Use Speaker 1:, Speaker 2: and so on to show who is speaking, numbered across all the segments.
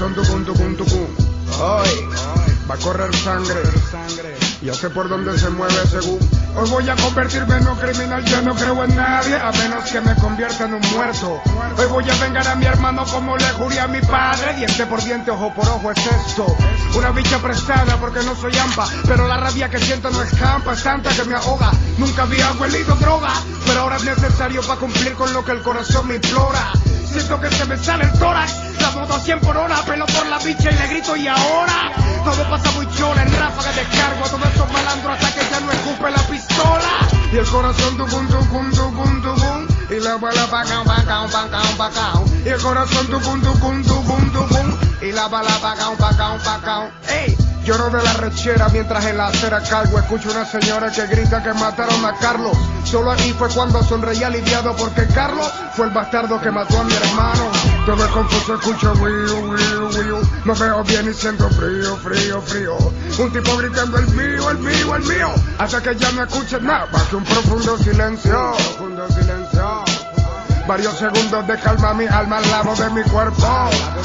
Speaker 1: corazón tucum, tucum, tucum. Hoy va a correr sangre. Ya sé por dónde se mueve según. Hoy voy a convertirme en un criminal, yo no creo en nadie, a menos que me convierta en un muerto. Hoy voy a vengar a mi hermano como le juré a mi padre. Diente por diente, ojo por ojo es esto. Una bicha prestada porque no soy ampa, pero la rabia que siento no escampa, es tanta que me ahoga. Nunca había huelido droga, pero ahora es necesario para cumplir con lo que el corazón me implora. Siento que se me sale el tórax, la moto a 100 por hora, pelo por la bicha y le grito y ahora. Todo pasa muy chola, en ráfaga descargo a todos esos malandros hasta que ya no escupe la pistola. Y el corazón tucum, tucum, tucum, tucum. Y la bala bacao, bacao, bacao, bacao. Y el corazón tucum, tucum, tucum, tucum. Y la bala bacao, bacao, bacao. ¡Ey! Lloro de la rechera mientras en la acera cargo. Escucho una señora que grita que mataron a Carlos. Solo ahí fue cuando sonreí aliviado porque Carlos fue el bastardo que mató a mi hermano. Todo es confuso, escucho wiu, wiu, wiu. No veo bien y siento frío, frío, frío. Un tipo gritando el mío, el mío, el mío. Hasta que ya no escuches nada más que un profundo silencio. Profundo silencio. Varios segundos de calma mi alma al lado de mi cuerpo.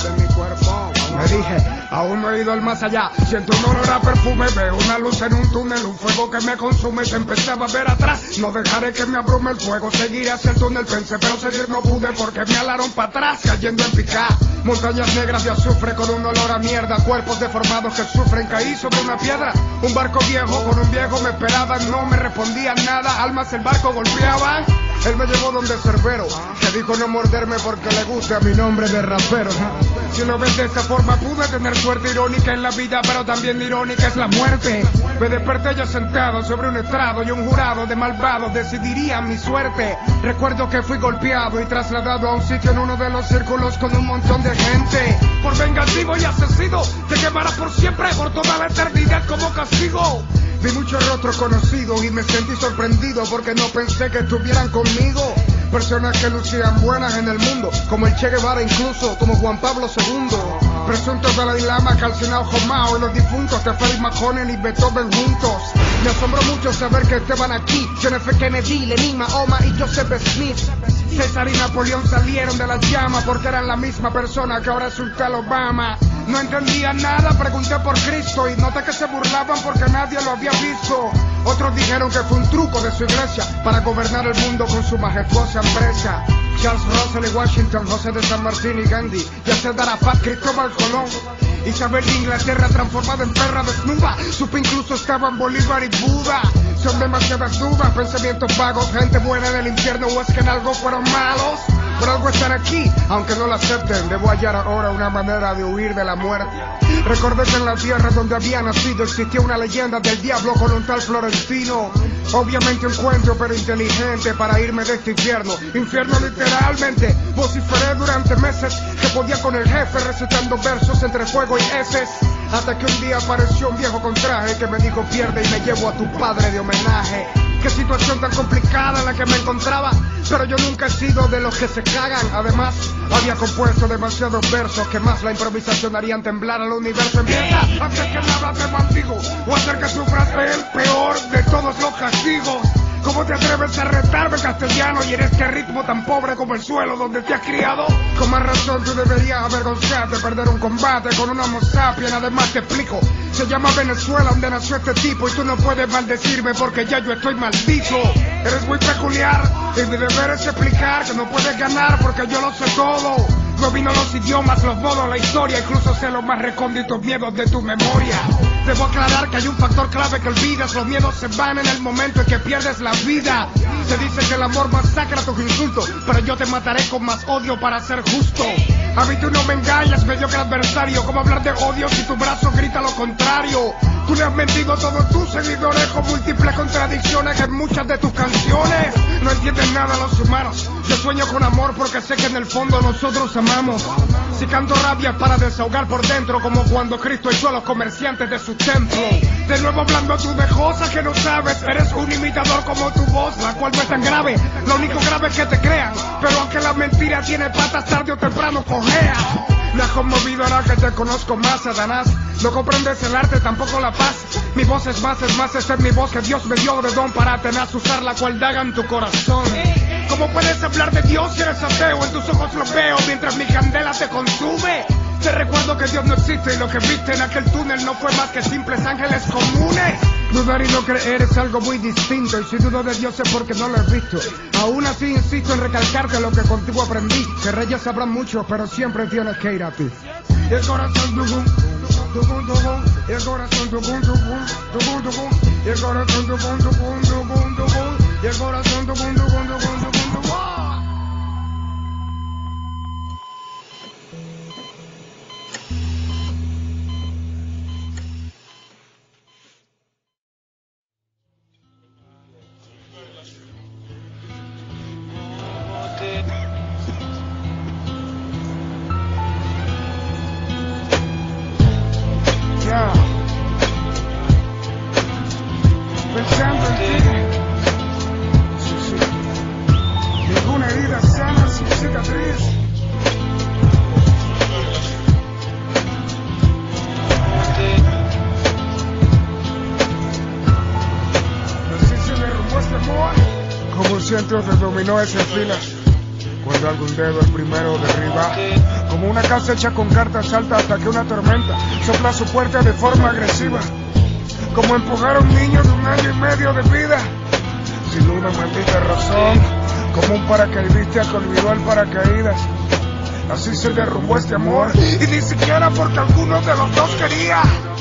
Speaker 1: Me dije, aún no he ido al más allá. Siento un olor a perfume, veo una luz en un túnel, un fuego que me consume. Se empezaba a ver atrás, no dejaré que me abrume el fuego. Seguiré hacia el túnel, pensé, pero seguir no pude porque me alaron para atrás, cayendo en picá. Montañas negras de azufre con un olor a mierda. Cuerpos deformados que sufren, caí sobre una piedra. Un barco viejo con un viejo me esperaban, no me respondían nada. Almas el barco golpeaban. Él me llevó donde Cerbero, que dijo no morderme porque le gusta mi nombre de rapero. Si lo ves de esta forma pude tener suerte irónica en la vida, pero también irónica es la muerte. Me desperté ya sentado sobre un estrado y un jurado de malvados decidirían mi suerte. Recuerdo que fui golpeado y trasladado a un sitio en uno de los círculos con un montón de gente. Por vengativo y asesino, te quemarás por siempre, por toda la eternidad como castigo. Vi muchos rostros conocidos y me sentí sorprendido porque no pensé que estuvieran conmigo. Personas que lucían buenas en el mundo, como el Che Guevara incluso, como Juan Pablo II. Presuntos Dalai Lama, calcinado Jomao y los difuntos de Félix Maconen y Beethoven juntos. Me asombró mucho saber que estaban aquí John F. Kennedy, Lenin, Mahoma y Joseph Smith. César y Napoleón salieron de las llamas porque eran la misma persona que ahora es Sultán Obama. No entendía nada, pregunté por Cristo y noté que se burlaban porque nadie lo había visto. Otros dijeron que fue un truco de su iglesia para gobernar el mundo con su majestuosa empresa. Charles Russell y Washington, José de San Martín y Gandhi, Yasser Arafat, Cristóbal Colón, Isabel de Inglaterra transformada en perra desnuda. Supe incluso estaban Bolívar y Buda. Son demasiadas dudas, pensamientos vagos, gente buena en el infierno o es que en algo fueron malos. Por algo están aquí, aunque no lo acepten. Debo hallar ahora una manera de huir de la muerte. Recordé que en la tierra donde había nacido existía una leyenda del diablo con un tal Florentino. Obviamente un cuento pero inteligente para irme de este infierno. Infierno literalmente. Vociferé durante meses que podía con el jefe recitando versos entre fuego y heces. Hasta que un día apareció un viejo con traje que me dijo pierde y me llevo a tu padre de homenaje. Qué situación tan complicada en la que me encontraba, pero yo nunca he sido de los que se cagan. Además, había compuesto demasiados versos que más la improvisación harían temblar al universo en vida. Hacer que nada te maldigo o hacer que sufras el peor de todos los castigos. ¿Cómo te atreves a retarme castellano y eres que ritmo tan pobre como el suelo donde te has criado? Con más razón tú deberías avergonzarte, perder un combate con un homo sapiens. Además te explico, se llama Venezuela donde nació este tipo y tú no puedes maldecirme porque ya yo estoy maldito. Eres muy peculiar y mi deber es explicar que no puedes ganar porque yo lo sé todo. Domino los idiomas, los modos, la historia, incluso sé los más recónditos miedos de tu memoria. Debo aclarar que hay un factor clave que olvidas, los miedos se van en el momento en que pierdes la vida. Se dice que el amor masacra tus insultos, pero yo te mataré con más odio para ser justo. A mí tú no me engañas, mediocre adversario, ¿cómo hablar de odio si tu brazo grita lo contrario? Tú le has mentido a todos tus seguidores con múltiples contradicciones en muchas de tus canciones. No entienden nada los humanos, yo sueño con amor porque sé que en el fondo nosotros amamos. Si canto rabia es para desahogar por dentro, como cuando Cristo echó a los comerciantes de su templo. De nuevo hablando tú de cosas que no sabes, eres un imitador como tu voz, la cual no es tan grave. Lo único grave es que te crean, pero aunque la mentira tiene patas, tarde o temprano cojea. Me has conmovido ahora que te conozco más, Satanás. No comprendes el arte, tampoco la paz. Mi voz es más, esta es mi voz que Dios me dio de don para tenaz usar la cual daga en tu corazón. ¿Cómo puedes hablar de Dios si eres ateo? En tus ojos lo veo mientras mi candela te consume. Te recuerdo que Dios no existe y lo que viste en aquel túnel no fue más que simples ángeles comunes. Dudar y no creer es algo muy distinto, y si dudo de Dios es porque no lo he visto. Aún así insisto en recalcarte lo que contigo aprendí, que reyes sabrán mucho, pero siempre tienes que ir a ti. Y el corazón tugum, tugum, tugum, y el corazón tugum, tugum, tugum, tugum, y el corazón tugum, tugum, tugum, tugum, y el corazón tugum, tugum, tugum, tugum, tugum. Pensando en ti, sí. Ninguna herida sana sin cicatriz. Así se derrumbó este amor. Como un centro de dominó ese fila. Cuando algún dedo el primero derriba. Como una casa hecha con cartas salta hasta que una tormenta sopla su puerta de forma agresiva. Como empujar a un niño de 1 año y medio de vida, sin una maldita razón, como un paracaidista que olvidó el paracaídas. Así se derrumbó este amor, y ni siquiera porque alguno de los dos quería,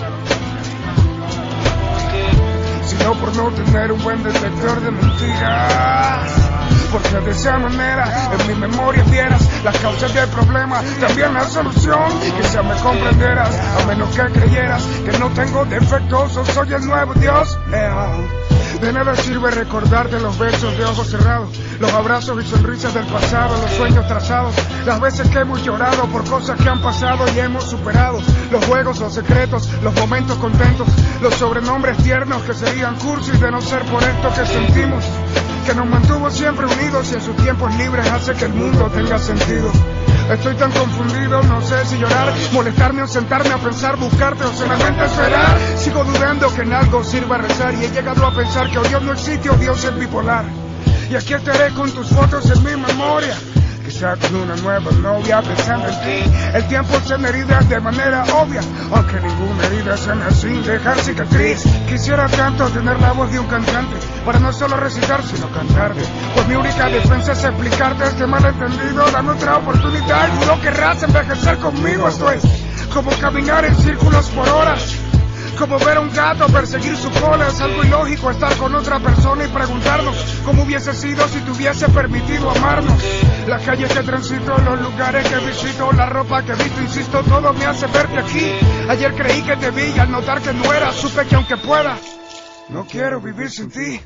Speaker 1: sino por no tener un buen detector de mentiras. Porque de esa manera en mi memoria vieras las causas del problema, también la solución, y quizá me comprendieras, a menos que creyeras que no tengo defectos o soy el nuevo Dios. De nada sirve recordarte los besos de ojos cerrados, los abrazos y sonrisas del pasado, los sueños trazados, las veces que hemos llorado por cosas que han pasado y hemos superado, los juegos, los secretos, los momentos contentos, los sobrenombres tiernos que serían cursis de no ser por esto que sentimos, que nos mantuvo siempre unidos y en sus tiempos libres hace que el mundo tenga sentido. Estoy tan confundido, no sé si llorar, molestarme o sentarme a pensar, buscarte o solamente esperar. Sigo dudando que en algo sirva rezar, y he llegado a pensar que o Dios no existe o Dios es bipolar. Y aquí estaré con tus fotos en mi memoria, quizá con una nueva novia pensando en ti. El tiempo sana heridas de manera obvia, aunque ninguna herida sana sin dejar cicatriz. Quisiera tanto tener la voz de un cantante, para no solo recitar sino cantarte, pues mi única defensa es explicarte este malentendido. Dame otra oportunidad y no querrás envejecer conmigo. Esto es como caminar en círculos por horas, como ver a un gato perseguir su cola. Es algo ilógico estar con otra persona y preguntarnos cómo hubiese sido si te hubiese permitido amarnos. Las calles que transito, los lugares que visito, la ropa que visto, insisto, todo me hace verte aquí. Ayer creí que te vi y al notar que no era, supe que aunque pueda, no quiero vivir sin ti.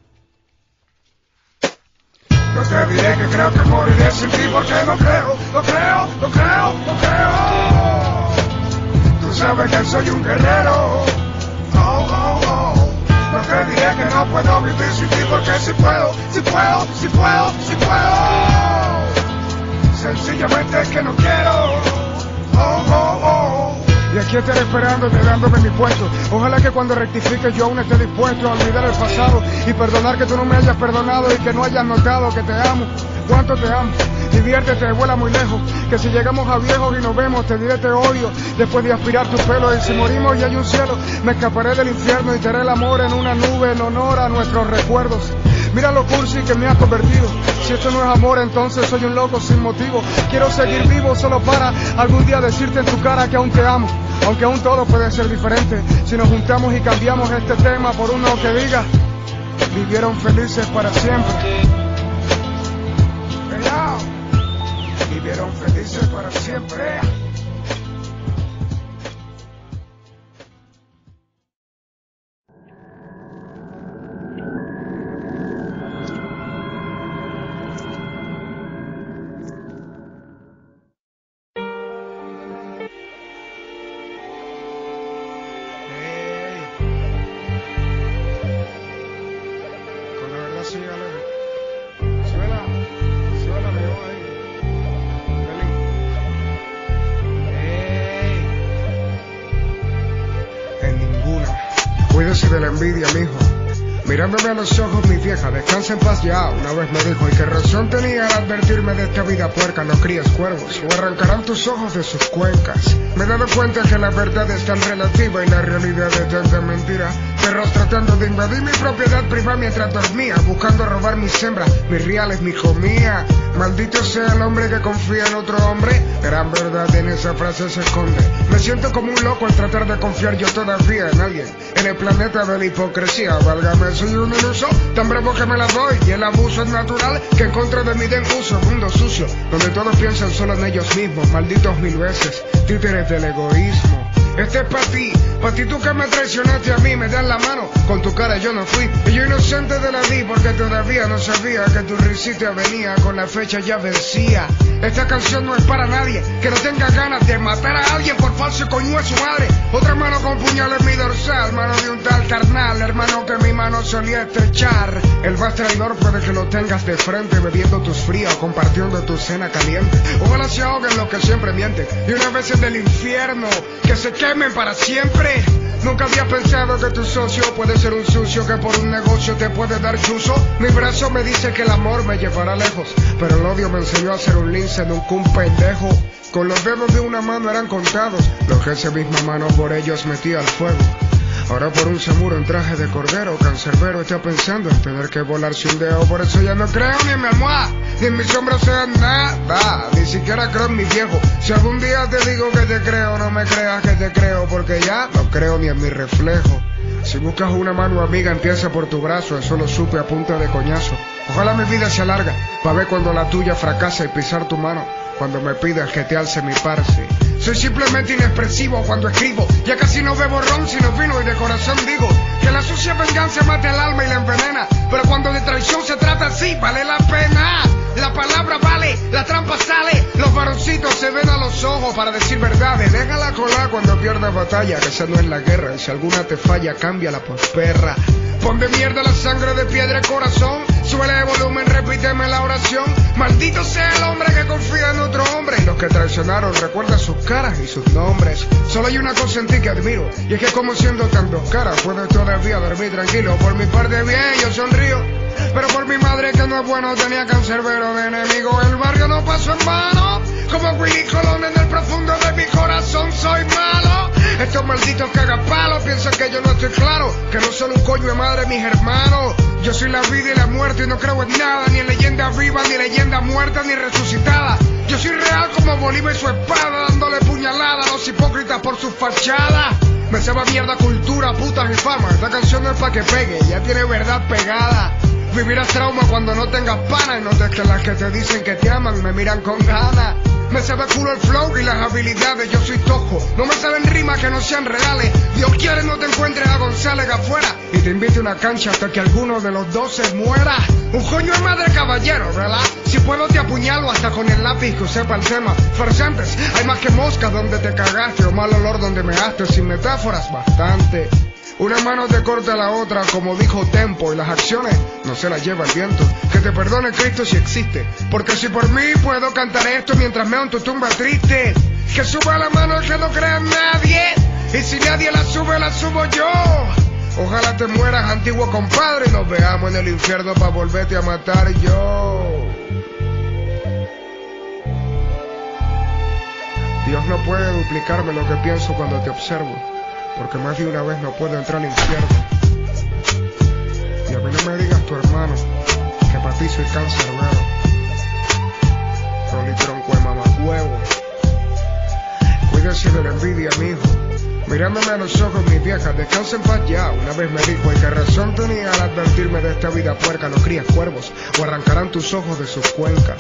Speaker 1: No te diré que creo que moriré sin ti, porque no creo. Tú sabes que soy un guerrero. No te diré que no puedo vivir sin ti, porque si puedo. Sencillamente es que no quiero. Y aquí estaré esperándote, dándome mi puesto. Ojalá que cuando rectifique yo aún esté dispuesto a olvidar el pasado y perdonar que tú no me hayas perdonado y que no hayas notado que te amo. Cuánto te amo. Diviértete, vuela muy lejos, que si llegamos a viejos y nos vemos te diré te odio después de aspirar tu pelo. Y si morimos y hay un cielo, me escaparé del infierno y te haré el amor en una nube en honor a nuestros recuerdos. Mira lo cursi que me has convertido. Si esto no es amor, entonces soy un loco sin motivo. Quiero seguir vivo solo para algún día decirte en tu cara que aún te amo, aunque aún todo puede ser diferente si nos juntamos y cambiamos este tema por uno que diga: vivieron felices para siempre. Vivieron felices para siempre. Con la verdad sí, suena mejor ahí. Cuídese de la envidia, mijo. Mirándome a los ojos, mi vieja, descansa en paz ya. Una vez me dijo, y qué razón tenía al advertirme de esta vida puerca, no crías cuervos, o arrancarán tus ojos de sus cuencas. Me he dado cuenta que la verdad es tan relativa y la realidad es tanta mentira. Perros tratando de invadir mi propiedad privada mientras dormía, buscando robar mis hembras, mis reales, mi comida. Maldito sea el hombre que confía en otro hombre. Gran verdad en esa frase se esconde. Me siento como un loco al tratar de confiar yo todavía en alguien. En el planeta de la hipocresía, válgame, soy un iluso, tan bravo que me la doy. Y el abuso es natural, que en contra de mí den uso. Mundo sucio, donde todos piensan solo en ellos mismos. Malditos mil veces, títeres del egoísmo. Este es pa' ti tú que me traicionaste a mí, me das la mano, con tu cara yo no fui, y yo inocente te la di porque todavía no sabía que tu risita venía, con la fecha ya vencía. Esta canción no es para nadie que no tenga ganas de matar a alguien por falso coño a su madre. Otra mano con puñal en mi dorsal, mano de un tal carnal, hermano que mi mano solía estrechar. El más traidor puede que lo tengas de frente, bebiendo tus fríos, compartiendo tu cena caliente. Ojalá se ahoguen los que siempre mienten, y una vez en el infierno, que se quemen para siempre. Nunca había pensado que tu socio puede ser un sucio que por un negocio te puede dar chuzo. Mi brazo me dice que el amor me llevará lejos, pero el odio me enseñó a ser un lince, nunca un pendejo. Con los dedos de una mano eran contados los que esa misma mano por ellos metía al fuego. Ahora por un samuro en traje de cordero, cancerbero está pensando en tener que volarse un dedo. Por eso ya no creo ni en mi almohada, ni en mis sombras sea nada, ni siquiera creo en mi viejo. Si algún día te digo que te creo, no me creas que te creo, porque ya no creo ni en mi reflejo. Si buscas una mano amiga, empieza por tu brazo, eso lo supe a punta de coñazo. Ojalá mi vida se alarga, pa' ver cuando la tuya fracasa y pisar tu mano, cuando me pidas que te alce mi parce. Soy simplemente inexpresivo cuando escribo, ya casi no bebo ron sino vino, y de corazón digo que la sucia venganza mate al alma y la envenena, pero cuando de traición se trata así, vale la pena. La palabra vale, la trampa sale, los varoncitos se ven a los ojos para decir verdades. Déjala colar cuando pierdas batalla, que esa no es la guerra, y si alguna te falla, cámbiala por perra. Pon de mierda la sangre de piedra el corazón, súbele el volumen, repíteme la oración. Maldito sea el hombre que confía en otro hombre, y los que traicionaron recuerda sus caras y sus nombres. Solo hay una cosa en ti que admiro, y es que como siendo tan dos caras puedes todavía dormir tranquilo. Por mi parte bien, yo sonrío, pero por mi madre que no es bueno tenía cancerbero de enemigo. El barrio no pasó en vano, como Willy Colón en el profundo de mi corazón soy malo. Estos malditos cagapalos piensan que yo no estoy claro, que no soy un coño de madre mis hermanos. Yo soy la vida y la muerte y no creo en nada, ni en leyenda viva, ni leyenda muerta, ni resucitada. Yo soy real como Bolívar y su espada, dándole puñalada a los hipócritas por su fachada. Me sabe a mierda cultura, putas y fama, esta canción no es pa' que pegue, ya tiene verdad pegada. Vivirás trauma cuando no tengas pana, y notes que las que te dicen que te aman me miran con ganas. Me sabe culo el flow y las habilidades, yo soy tojo, no me saben rimas que no sean reales. Dios quiere no te encuentres a González afuera y te invite a una cancha hasta que alguno de los dos se muera. Un coño de madre caballero, ¿verdad? Si puedo te apuñalo hasta con el lápiz que sepa el tema. Farsantes, hay más que moscas donde te cagaste, o mal olor donde me measte, sin metáforas bastante. Una mano te corta la otra, como dijo Tempo, y las acciones no se las lleva el viento. Que te perdone Cristo si existe, porque si por mí puedo cantar esto mientras meo en tu tumba triste. Que suba la mano el que no crea en nadie, y si nadie la sube, la subo yo. Ojalá te mueras, antiguo compadre, y nos veamos en el infierno para volverte a matar yo. Dios no puede duplicarme lo que pienso cuando te observo, porque más de una vez no puedo entrar al infierno. Y a mí no me digas tu hermano, que para ti soy cancerbero. Rolly tronco de mamahuevo. Cuídese de la envidia, mijo. Mirándome a los ojos, mis viejas, descansa en paz ya. Una vez me dijo, y qué razón tenía al advertirme de esta vida puerca, no crías cuervos, o arrancarán tus ojos de sus cuencas.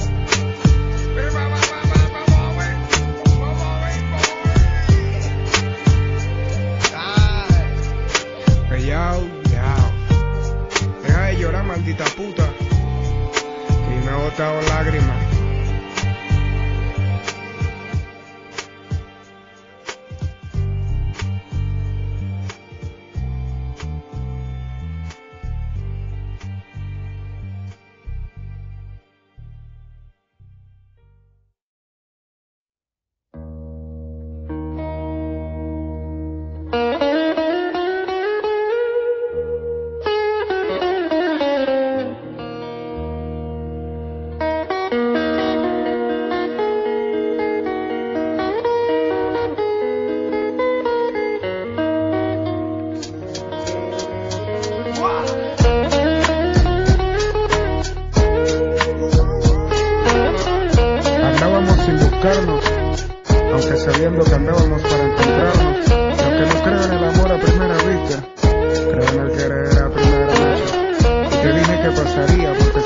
Speaker 1: Deja de llorar, maldita puta, y me ha botado lágrimas. creyendo que andábamos para encontrarnos. Los que no creo en el amor a primera vista, creo en el querer a primera noche. Y te dije que pasaría porque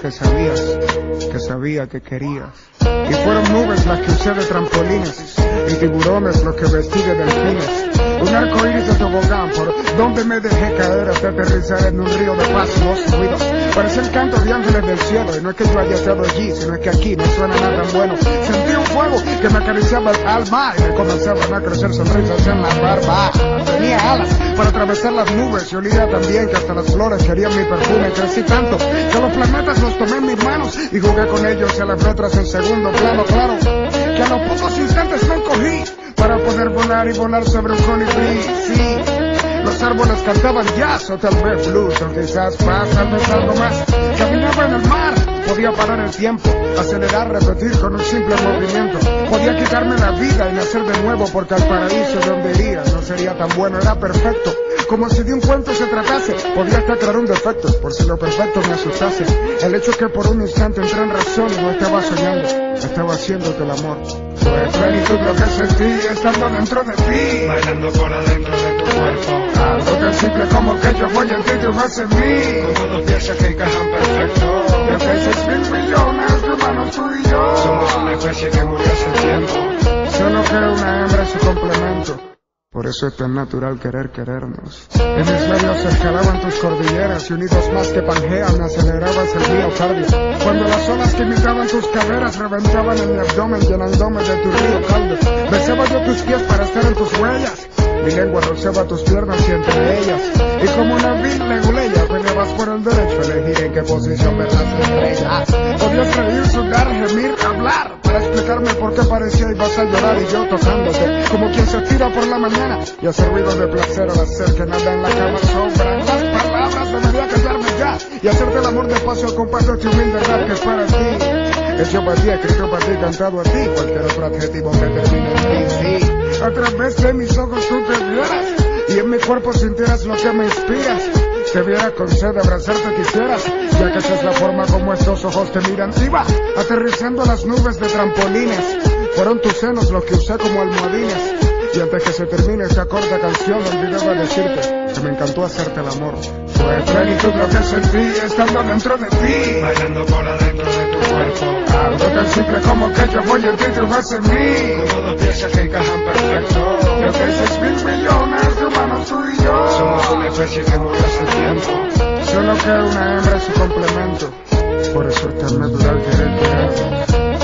Speaker 1: sabía que querías. Y fueron nubes las que usé de trampolines y tiburones los que vestí de delfines. Un arco iris de tobogán por donde me dejé caer hasta aterrizar en un río de pasos ruidos. Parece el canto de ángeles del cielo, y no es que yo haya estado allí, sino es que aquí no suena nada tan bueno. Sentí un fuego que me acariciaba el alma y me comenzaban a crecer sonrisas en la barba. Tenía alas para atravesar las nubes y olía tan bien que hasta las flores querían mi perfume. Crecí tanto que los planetas los tomé en mis manos y jugué con ellos y a las letras en segundo plano. Claro que a los pocos instantes me encogí para poder volar y volar sobre un colibrí. Sí, los árboles cantaban jazz o tal vez blues o quizás paz, tal vez algo más. Caminaba en el mar, podía parar el tiempo, acelerar, repetir con un simple movimiento. Podía quitarme la vida y nacer de nuevo porque al paraíso donde iría no sería tan bueno, era perfecto. Como si de un cuento se tratase, podía hasta crear un defecto, por si lo perfecto me asustase. El hecho es que por un instante entré en razón y no estaba soñando, estaba haciéndote el amor. Fue plenitud lo que sentí estando dentro de ti,
Speaker 2: bailando por adentro de tu cuerpo.
Speaker 1: Algo tan simple como que yo voy en ti y tú vas en mí,
Speaker 2: Como dos piezas que encajan perfecto.
Speaker 1: de peces 1.000 millones de humanos tú y yo.
Speaker 2: Somos una especie que murió hace tiempo.
Speaker 1: Solo que una hembra es su complemento. Por eso es tan natural querernos. En mis labios escalaban tus cordilleras y unidos más que Pangea me acelerabas el miocardio. Cuando las olas que imitaban tus caderas reventaban en mi abdomen llenándome de tu río caldo. Besaba yo tus pies para estar en tus huellas. Mi lengua rozaba tus piernas y entre ellas. Y como una vil leguleya peleabas por el derecho a elegir en qué posición ver las estrellas. Podías reír, sudar, gemir, hablar para explicarme por qué parecía ibas a llorar y yo tocándote como quien se tira por la mañana y hace ruido de placer al hacer que nada en la cama sobran las palabras. Debería callarme ya y hacerte el amor despacio al compás de tu humilde rap que es para ti. Hecho para ti, escrito para ti, cantado a ti, cualquier otro adjetivo que termine en ti, sí. A través de mis ojos tú te vieras y en mi cuerpo sintieras lo que me inspiras. Te viera con sed, abrazarte quisieras, ya que esa es la forma como estos ojos te miran. Iba aterrizando a las nubes de trampolines, fueron tus senos los que usé como almohadines. Y antes que se termine esta corta canción, olvidaba decirte que me encantó hacerte el amor. Fue plenitud lo que sentí estando dentro de ti,
Speaker 2: Bailando por adentro de tu cuerpo.
Speaker 1: algo tan simple como que yo voy en ti y tú vas en mí,
Speaker 2: Como dos piezas que encajan perfecto.
Speaker 1: de peces 1.000 millones de humanos tú y yo.
Speaker 2: Somos una especie que murió hace tiempo.
Speaker 1: Solo que una hembra es su complemento. Por eso es tan natural querernos.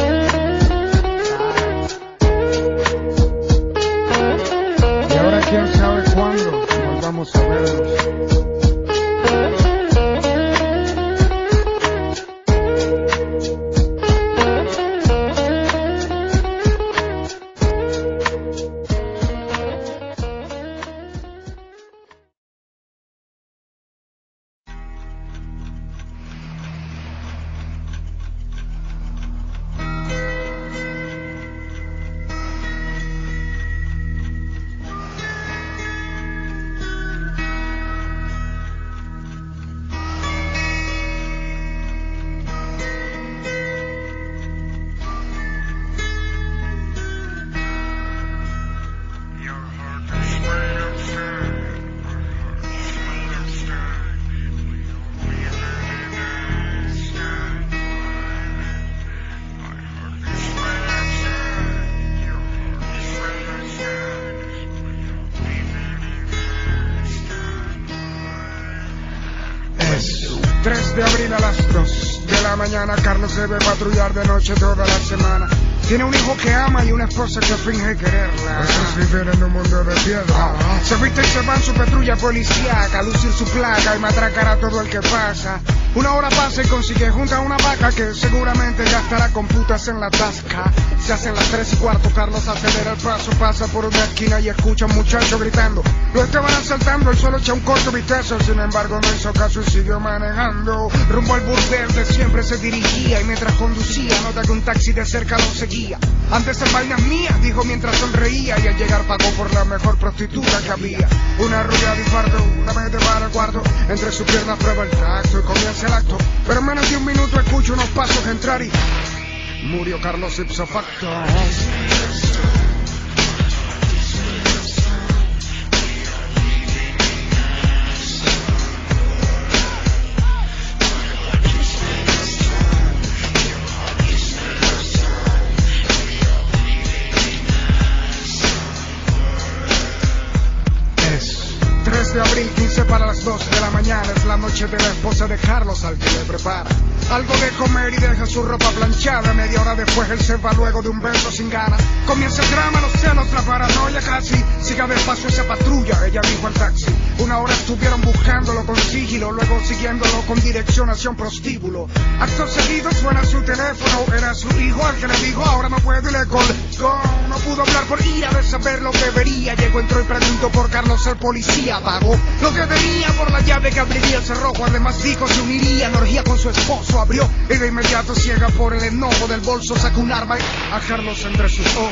Speaker 1: Y ahora quién sabe cuándo volvamos a vernos. Es 3 de abril a las 2 de la mañana. Carlos debe patrullar de noche toda la semana. Tiene un hijo que ama y una esposa que finge quererla. Eso es vivir en un mundo de piedra. Se viste y se va en su patrulla policíaca, a lucir su placa y matracar a todo el que pasa. Una hora pasa y consigue junta una vaca que seguramente ya estará con putas en la tasca. Se hacen las 3:15, Carlos acelera el paso, pasa por una esquina y escucha a un muchacho gritando. Lo estaban asaltando, él solo echa un corto vistazo, sin embargo no hizo caso y siguió manejando. Rumbo al burdel de siempre se dirigía y mientras conducía nota que un taxi de cerca lo seguía. Antes en vainas mías, dijo mientras sonreía y al llegar pagó por la mejor prostituta que había. Una rubia de infarto, una vez de bar al cuarto, entre sus piernas prueba el tacto y comienza el acto. Pero en menos de un minuto escucho unos pasos entrar y murió Carlos ipso facto. noche de la esposa de Carlos, al que le prepara algo de comer y deja su ropa planchada. Media hora después él se va luego de un beso sin ganas. Comienza el drama, los celos, la paranoia casi. Siga despacio esa patrulla, ella dijo al taxi. Una hora estuvieron buscándolo con sigilo, luego siguiéndolo con dirección hacia un prostíbulo. Acto seguido suena su teléfono, era su hijo al que le dijo ahora no puede y le colgó. No pudo hablar por ira de saber lo que vería. Llegó, entró y preguntó por Carlos el policía. Pagó lo que tenía por la llave que abriría el cerrojo. Además dijo se uniría en orgía con su esposo. Abrió y de inmediato, ciega por el enojo del bolso, sacó un arma a Carlos entre sus ojos.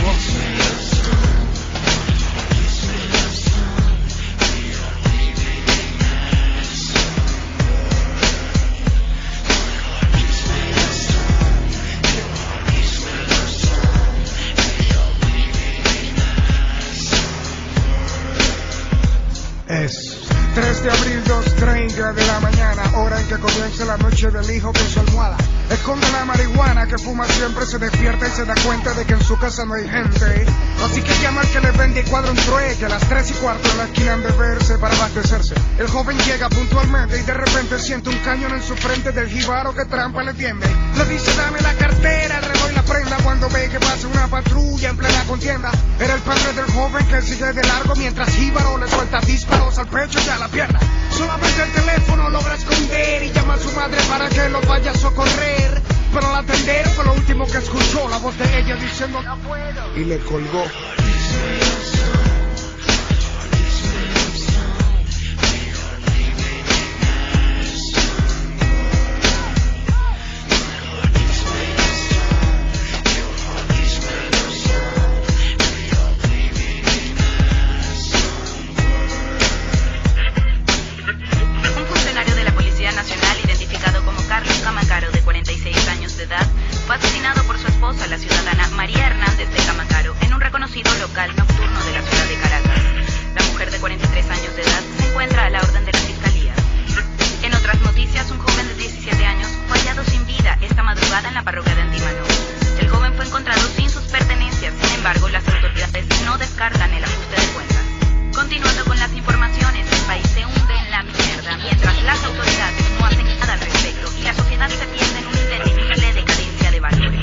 Speaker 1: Es 3 de abril, 2:30 de la mañana, hora en que comienza la noche del hijo con su almohada. Esconde la marihuana que fuma siempre, se despierta y se da cuenta de que en su casa no hay gente. Así que llama al que le vende y cuadra un trueque. A las 3:15 en la esquina han de verse para abastecerse. El joven llega puntualmente y de repente siente un cañón en su frente del jíbaro que trampa le tiende. Le dice dame la cartera, el reloj y la prenda cuando ve que pasa una patrulla en plena contienda. Era el padre del joven que sigue de largo mientras jíbaro le suelta disparos al pecho y a la pierna. Solamente el teléfono logra esconder y llama a su madre para que lo vaya a socorrer. Pero al atender fue lo último que escuchó, la voz de ella diciendo no puedo, y le colgó.
Speaker 3: Fue asesinado por su esposa, la ciudadana María Hernández de Camacaro, en un reconocido local nocturno de la ciudad de Caracas. La mujer de 43 años de edad se encuentra a la orden de la fiscalía. En otras noticias, un joven de 17 años fue hallado sin vida esta madrugada en la parroquia de Antímano. El joven fue encontrado sin sus pertenencias, sin embargo, las autoridades no descartan el ajuste de cuentas. Continuando con las informaciones, el país se hunde en la mierda, mientras las autoridades no hacen nada al respecto y la sociedad se pierde en un indetenible decadencia de valores.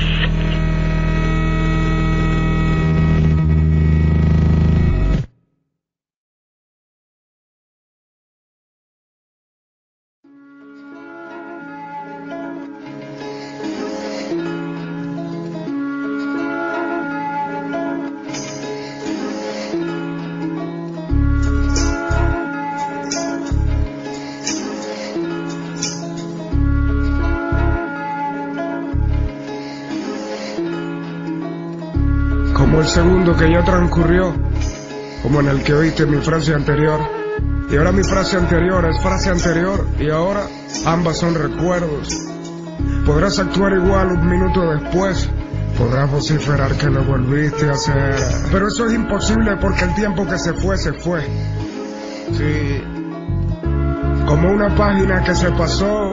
Speaker 1: Como el segundo que ya transcurrió, como en el que oíste mi frase anterior, y ahora mi frase anterior es frase anterior, y ahora ambas son recuerdos. Podrás actuar igual un minuto después, podrás vociferar que lo volviste a hacer, pero eso es imposible porque el tiempo que se fue, sí, como una página que se pasó,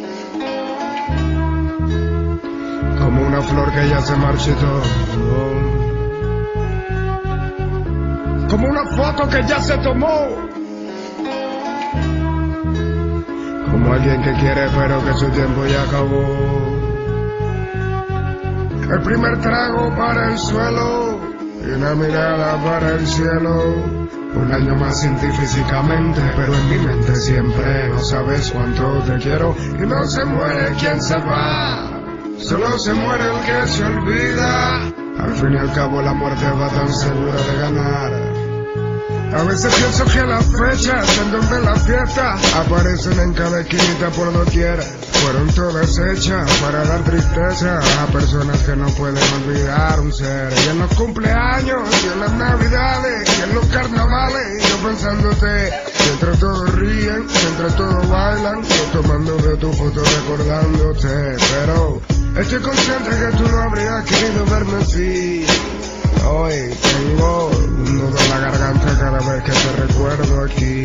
Speaker 1: como una flor que ya se marchitó, como una foto que ya se tomó, como alguien que quiere pero que su tiempo ya acabó. El primer trago para el suelo y una mirada para el cielo. Un año más sin ti físicamente, pero en mi mente siempre. No sabes cuánto te quiero y no se muere quien se va, solo se muere el que se olvida. Al fin y al cabo la muerte va tan segura de ganar. A veces pienso que las fechas en donde la fiesta aparecen en cada esquinita por doquiera fueron todas hechas para dar tristeza a personas que no pueden olvidar un ser. Y en los cumpleaños, y en las navidades, y en los carnavales, yo pensándote, mientras todos ríen, mientras todos bailan, yo tomando de tu foto recordándote. Pero estoy consciente que tú no habrías querido verme así. Hoy tengo un nudo en la garganta cada vez que te recuerdo aquí.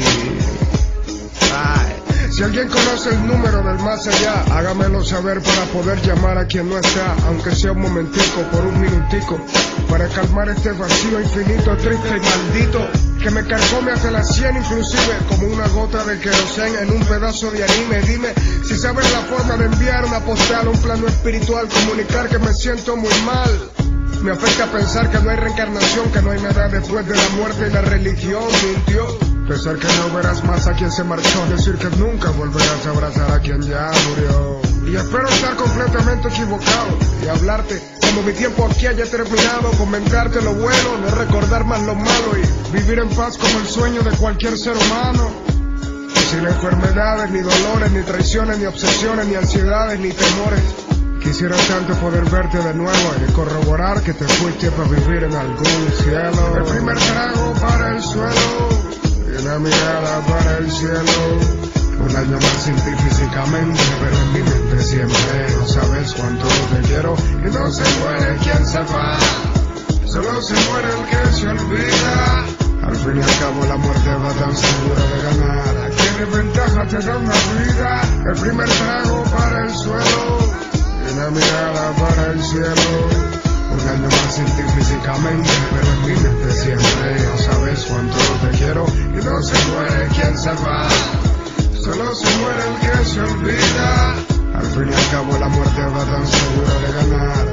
Speaker 1: Ay. Si alguien conoce el número del más allá, hágamelo saber para poder llamar a quien no está, aunque sea un momentico, por un minutico, para calmar este vacío infinito, triste y maldito, que me carcome hasta las 100 inclusive, como una gota de querosén en un pedazo de anime. Dime si sabes la forma de enviar una postal a un plano espiritual, comunicar que me siento muy mal. Me afecta pensar que no hay reencarnación, que no hay nada después de la muerte y la religión mintió. Pensar que no verás más a quien se marchó, decir que nunca volverás a abrazar a quien ya murió. Y espero estar completamente equivocado y hablarte como mi tiempo aquí haya terminado, comentarte lo bueno, no recordar más lo malo y vivir en paz como el sueño de cualquier ser humano. Sin enfermedades, ni dolores, ni traiciones, ni obsesiones, ni ansiedades, ni temores. Quisiera tanto poder verte de nuevo y corroborar que te fuiste para vivir en algún cielo. El primer trago para el suelo y una mirada para el cielo. Un año más sin ti físicamente, pero en mi mente siempre. No sabes cuánto te quiero y no se muere quien se va, solo se muere el que se olvida. Al fin y al cabo la muerte va tan segura de ganar. ¿Qué desventaja te da una vida? El primer trago para el suelo y una mirada para el cielo. Un año más sin ti físicamente, pero en mi mente siempre. No sabes cuánto te quiero y no se muere quien se va, solo se muere el que se olvida. Al fin y al cabo la muerte va tan segura de ganar.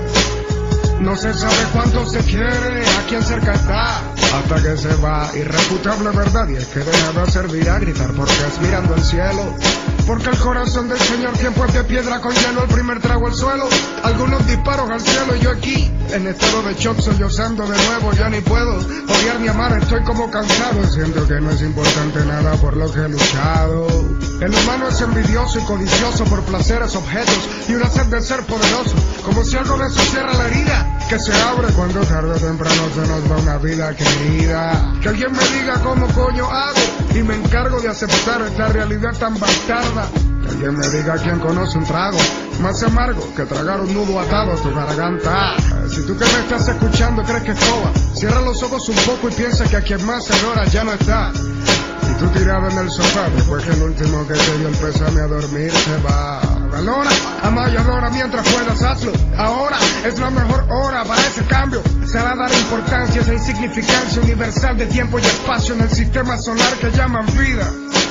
Speaker 1: No se sabe cuánto se quiere, a quién cerca está, hasta que se va. Irrefutable verdad, y es que de nada servirá gritar porque es mirando al cielo. Porque el corazón del Señor tiempo es de piedra con hielo. El primer trago al suelo, algunos disparos al cielo. Y yo aquí, en estado de shock, sollozando de nuevo. Ya ni puedo odiar ni amar, estoy como cansado. Siento que no es importante nada por lo que he luchado. El humano es envidioso y codicioso por placeres, objetos y una sed de ser poderoso. Como si algo de eso cierra la herida que se abre cuando tarde o temprano se nos va una vida querida. Que alguien me diga cómo coño hago y me encargo de aceptar esta realidad tan bastarda. Que alguien me diga quién conoce un trago más amargo que tragar un nudo atado a tu garganta. Si tú que me estás escuchando crees que es coba, cierra los ojos un poco y piensa que a quien más adora ya no está. Y tú tirado en el sofá después que el último que te dio el pésame a dormir se va. Valora, ama y adora mientras puedas, hazlo. Ahora es la mejor hora para ese cambio. Será dar importancia a esa insignificancia universal de tiempo y espacio en el sistema solar que llaman vida.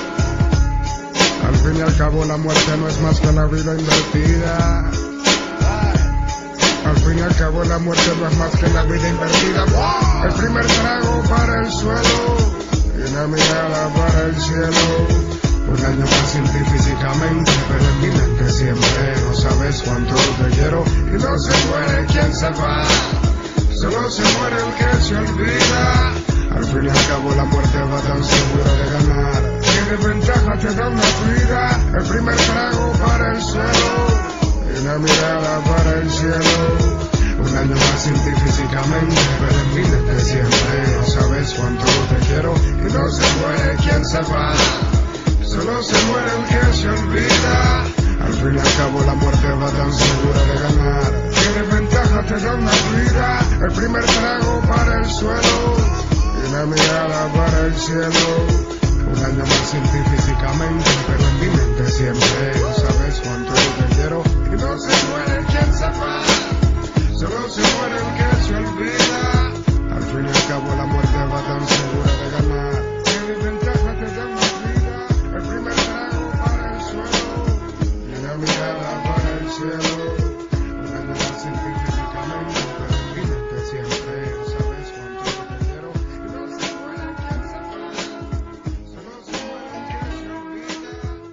Speaker 1: Al fin y al cabo la muerte no es más que la vida invertida. Al fin y al cabo la muerte no es más que la vida invertida. El primer trago para el suelo y una mirada para el cielo. Un año más sin ti físicamente, pero en mi mente siempre. No sabes cuánto te quiero y no se muere quien se va, solo se muere el que se olvida. Al fin y al cabo la muerte va tan segura de ganar. ¿Qué desventaja te da una vida? El primer trago para el suelo y una mirada para el cielo. Un año más sin ti físicamente, pero en mi mente siempre. No sabes cuánto te quiero y no se muere quien se va, solo se muere el que se olvida. Al fin y al cabo la muerte va tan segura de ganar. ¿Qué desventaja te da una vida? El primer trago para el suelo y una mirada para el cielo. Un año más sin ti físicamente, pero en mi mente siempre. No sabes cuánto te quiero y no se muere quien se va, solo se muere el que se olvida. Al fin y al cabo la muerte va tan segura de ganar. ¿Qué desventaja te da una vida? El primer trago para el suelo y una mirada para el cielo. Un año más sin ti físicamente, pero en mi mente siempre. No sabes cuánto te quiero y no se muere quien se va, solo se muere el que se olvida.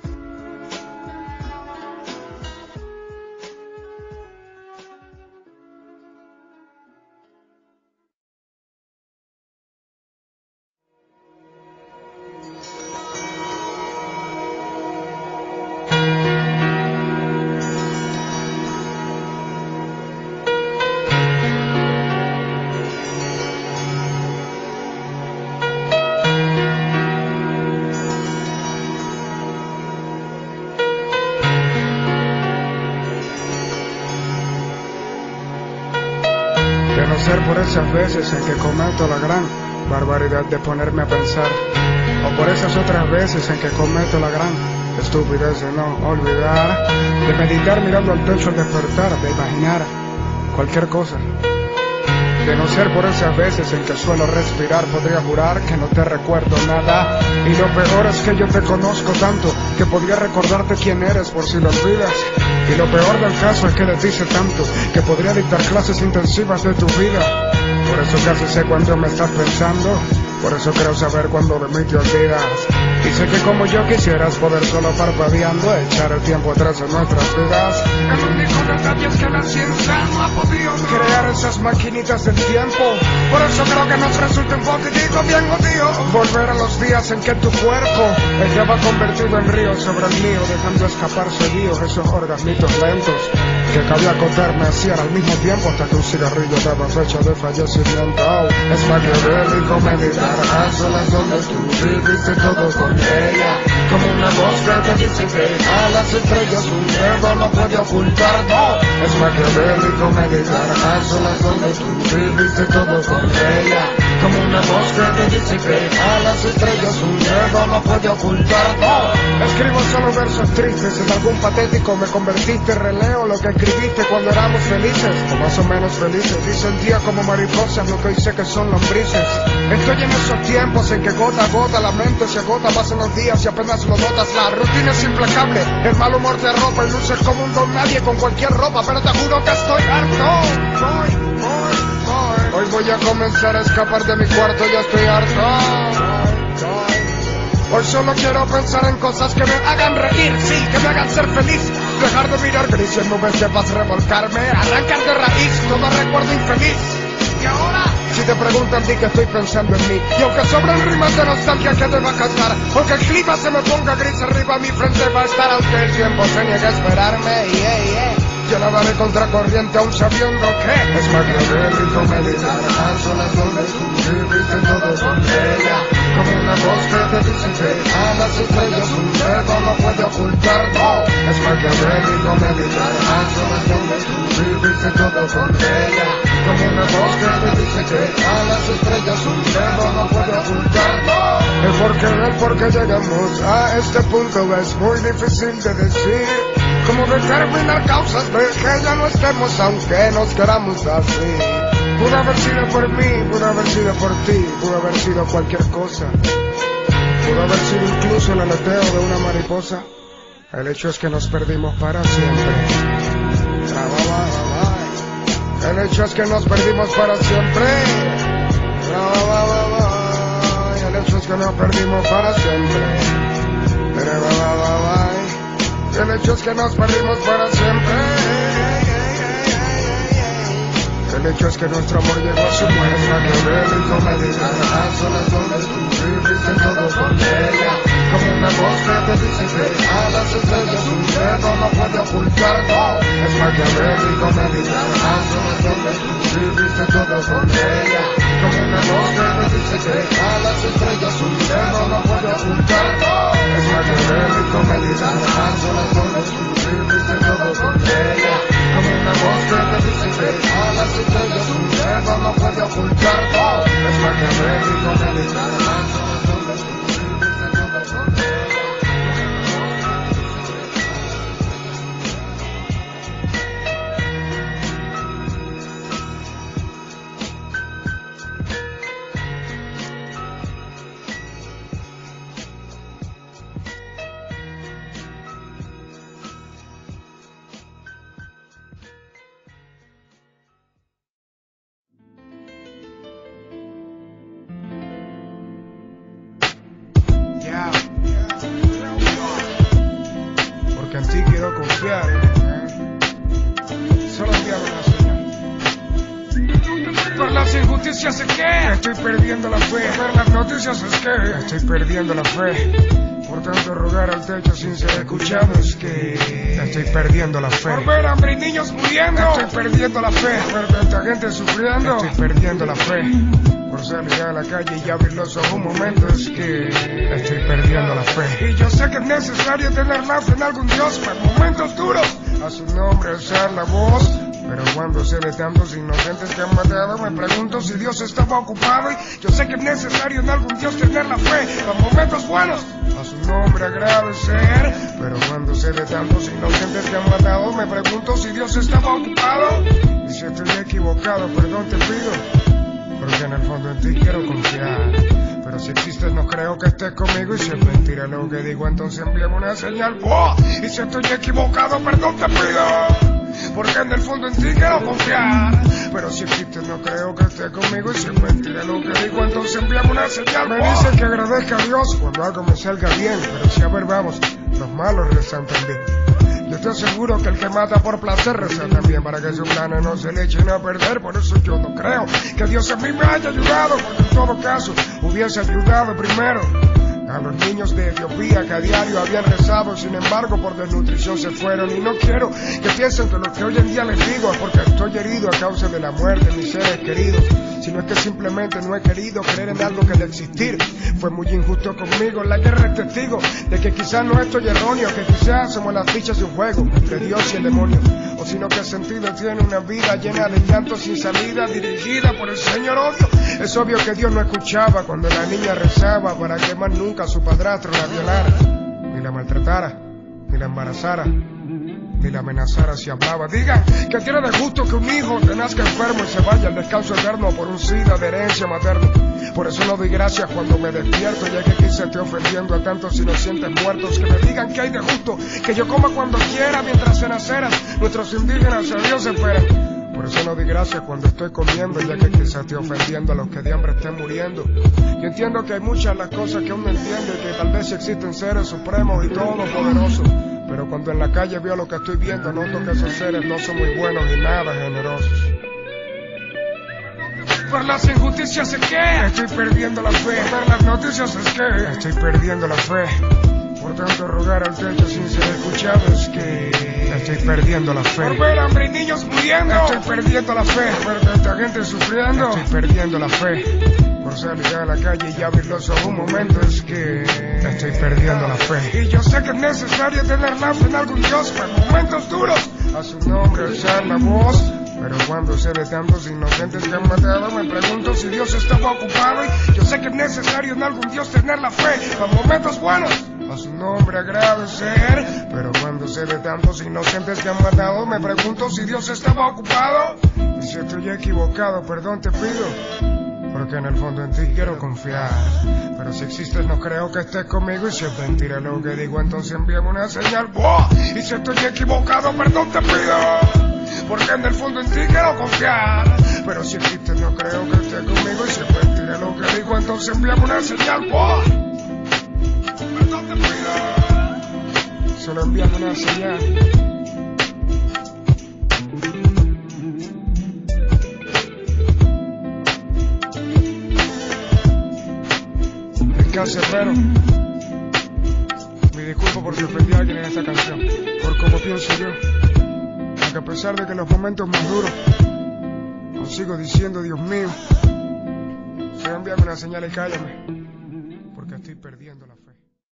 Speaker 1: De no ser por esas veces en que cometo la gran barbaridad de ponerme a pensar, o por esas otras veces en que cometo la gran estupidez de no olvidar, de meditar mirando al techo al despertar, de imaginar cualquier cosa. De no ser por esas veces en que suelo respirar, podría jurar que no te recuerdo nada. Y lo peor es que yo te conozco tanto que podría recordarte quién eres por si lo olvidas. Y lo peor del caso es que de ti sé tanto que podría dictar clases intensivas de tu vida. Por eso casi sé cuánto me estás pensando, por eso creo saber cuando de mí te olvidas. Y sé que como yo quisieras poder solo parpadeando echar el tiempo atrás en nuestras vidas. El único detalle es que la ciencia no ha podido crear esas maquinitas del tiempo. Por eso creo que nos resulta un poquitico bien jodido volver a los días en que tu cuerpo estaba convertido en río sobre el mío, dejando escapar seguidos esos orgasmitos lentos que cabía acotarme hacían al mismo tiempo hasta que un cigarrillo daba fecha de fallecimiento. Es maquiavélico meditar a solas donde tú viviste todo con ella, como una voz que te dice que a las estrellas un dedo no puede ocultar. No, es maquiavélico meditar a solas donde tú viviste todo con ella, como una voz que te dice que a las estrellas un dedo no puede ocultar. No, escribo solo versos tristes, en algún patético me convertiste, releo lo que escribiste cuando éramos felices, o más o menos felices, y sentía como mariposas lo que hoy sé que son lombrices. Estoy en esos tiempos en que gota a gota la mente se agota, pasan los días y apenas lo notas. La rutina es implacable, el mal humor te arropa y luces como un don nadie con cualquier ropa, pero te juro que estoy harto. Hoy voy a comenzar a escapar de mi cuarto, ya estoy harto. Hoy solo quiero pensar en cosas que me hagan reír, sí, que me hagan ser feliz. Dejar de mirar gris en nubes de paz, revolcarme, arrancar de raíz todo recuerdo infeliz. Y ahora, si te preguntan, di que estoy pensando en mí. Y aunque sobran rimas de nostalgia que te va a cantar, aunque el clima se me ponga gris arriba, mi frente va a estar, aunque el tiempo se niegue a esperarme. Yo nadaré contracorriente aún sabiendo que es maquiavélico meditar a solas donde tú viviste todo con ella, como una voz que te dice que a las estrellas un dedo no puede ocultar. No, es maquiavélico meditar a solas donde tú viviste todo con ella, como una voz que te dice que a las estrellas un dedo no puede ocultar. No, el por qué llegamos a este punto es muy difícil de decir, como determinar causas de que ya no estemos aunque nos queramos así. Pudo haber sido por mí, pudo haber sido por ti, pudo haber sido cualquier cosa, pudo haber sido incluso el aleteo de una mariposa. El hecho es que nos perdimos para siempre. El hecho es que nos perdimos para siempre. El hecho es que nos perdimos para siempre. El hecho es que nos perdimos para siempre. El hecho es que nuestro amor llegó a su muerte. Maquiavélico meditar a solas donde tú viviste todo con ella, como una voz que te dice que a las estrellas un dedo no puede ocultar. No, es maquiavélico meditar a solas donde tú viviste todo con ella, como una voz que te dice que a las estrellas un dedo no puede ocultar. No, es maquiavélico meditar a solas donde tú viviste todo con ella, como una voz que te dice que a las estrellas un dedo no puede ocultar. No, es maquiavélico meditar a solas donde tú viviste todo con ella. Porque en ti quiero confiar, solo enviar una señal. Por las injusticias es que estoy perdiendo la fe. Por las noticias es que estoy perdiendo la fe. Por tanto rogar al techo sin ser escuchado es que estoy perdiendo la fe. Por ver hambre y niños muriendo estoy perdiendo la fe. Por ver tanta gente sufriendo estoy perdiendo la fe. Por salir a la calle y abrir los ojos un momento es que estoy perdiendo la fe. Y yo sé que es necesario tener la fe en algún Dios para momentos duros, a su nombre alzar la voz. Pero cuando sé de tantos inocentes que han matado, me pregunto si Dios estaba ocupado. Y yo sé que es necesario en algún Dios tener la fe para momentos buenos, a su nombre agradecer. Pero cuando sé de tantos inocentes que han matado, me pregunto si Dios estaba ocupado. Y si estoy equivocado, perdón te pido, porque en el fondo en ti quiero confiar. Pero si existes no creo que estés conmigo, y si es mentira lo que digo entonces envíame una señal. Y si estoy equivocado, perdón te pido, porque en el fondo en ti quiero confiar. Pero si existes no creo que estés conmigo, y si es mentira lo que digo entonces envíame una señal. Me dicen que agradezca a Dios cuando algo me salga bien, pero si a ver vamos, los malos rezan también. Yo estoy seguro que el que mata por placer reza también para que sus planes no se le echen a perder. Por eso yo no creo que Dios a mí me haya ayudado, porque en todo caso hubiese ayudado primero a los niños de Etiopía que a diario habían rezado, sin embargo por desnutrición se fueron. Y no quiero que piensen que lo que hoy en día les digo es porque estoy herido a causa de la muerte de mis seres queridos, sino es que simplemente no he querido creer en algo que de existir fue muy injusto conmigo. La guerra es testigo de que quizás no estoy erróneo, que quizás somos las fichas de un juego entre Dios y el demonio, o sino que el sentido tiene una vida llena de llanto sin salida, dirigida por el Señor odio. Es obvio que Dios no escuchaba cuando la niña rezaba para que más nunca su padrastro la violara, ni la maltratara, ni la embarazara, ni la amenazara si hablaba. Digan que tiene de justo que un hijo te nazca enfermo y se vaya al descanso eterno por un SIDA de herencia materna. Por eso no doy gracias cuando me despierto, ya que quizá esté ofendiendo a tantos inocentes muertos. Que me digan que hay de justo que yo coma cuando quiera, mientras en aceras nuestros indígenas a Dios esperan. Por eso no doy gracias cuando estoy comiendo, ya que quizás esté ofendiendo a los que de hambre estén muriendo. Yo entiendo que hay muchas las cosas que aún no entiendo, y que tal vez existen seres supremos y todopoderosos, pero cuando en la calle veo lo que estoy viendo, noto que esos seres no son muy buenos y nada generosos. Por las injusticias es que estoy perdiendo la fe. Por las noticias es que estoy perdiendo la fe. Por tanto rogar al techo sin ser escuchado es que estoy perdiendo la fe. Por ver hambre y niños muriendo estoy perdiendo la fe. Por ver tanta gente sufriendo estoy perdiendo la fe. Por salir a la calle y abrir los ojos un momento es que estoy perdiendo la fe. Y yo sé que es necesario tener la fe en algún Dios para momentos duros, a su nombre alzar la voz. Pero cuando sé de tantos inocentes que han matado, me pregunto si Dios estaba ocupado. Y yo sé que es necesario en algún Dios tener la fe para momentos buenos, a su nombre agradecer. Pero cuando sé de tantos inocentes que han matado, me pregunto si Dios estaba ocupado. Y si estoy equivocado, perdón te pido, porque en el fondo en ti quiero confiar. Pero si existes no creo que estés conmigo, y si es mentira lo que digo entonces envíame una señal. Y si estoy equivocado, perdón te pido, porque en el fondo en ti quiero confiar. Pero si existes no creo que estés conmigo, y si es mentira lo que digo entonces envíame una señal. Perdón te pido, solo envíame una señal. Pero me disculpo por si ofendí a alguien en esta canción, por cómo pienso yo, aunque a pesar de que en los momentos más duros aún sigo diciendo Dios mío, solo envíame una señal y cállame, porque estoy perdiendo la fe.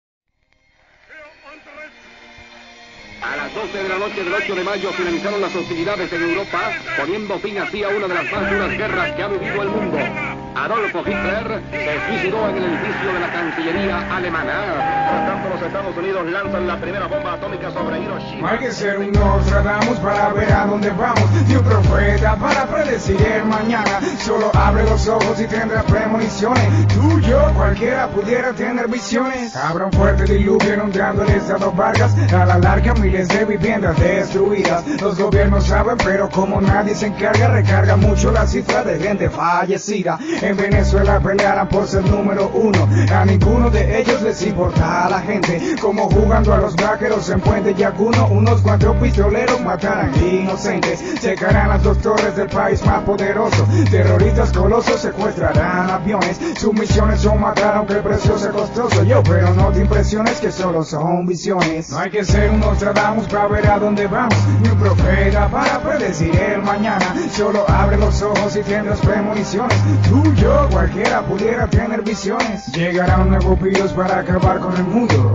Speaker 4: A las 12 de la noche del 8 de mayo finalizaron las hostilidades en Europa, poniendo fin así a una de las más duras guerras que ha vivido el mundo. Adolfo Hitler se suicidó en el edificio de la Cancillería alemana. Por tanto, los Estados Unidos lanzan la primera bomba atómica sobre Hiroshima.
Speaker 5: No hay que ser un Nostradamus para ver a dónde vamos, ni un profeta para predecir el mañana. Solo abre los ojos y tendrás premoniciones. Tú, yo, cualquiera pudiera tener visiones. Habrá un fuerte diluvio inundando el estado Vargas. A la larga miles de viviendas destruidas. Los gobiernos saben, pero como nadie se encarga, recarga mucho la cifra de gente fallecida. En Venezuela pelearán por ser número uno. A ninguno de ellos les importa a la gente. Como jugando a los vaqueros en Puente Yacuno, unos cuantos pistoleros matarán inocentes. Secarán las dos torres del país más poderoso. Terroristas colosos secuestrarán aviones. Sus misiones son matar aunque el precio sea costoso. Yo, pero no te impresiones que solo son visiones. No hay que ser un Nostradamus para ver a dónde vamos, ni un profeta para predecir el mañana. Solo abre los ojos y tendrás premoniciones. Tú, yo, cualquiera pudiera tener visiones. Llegará un nuevo virus para acabar con el mundo.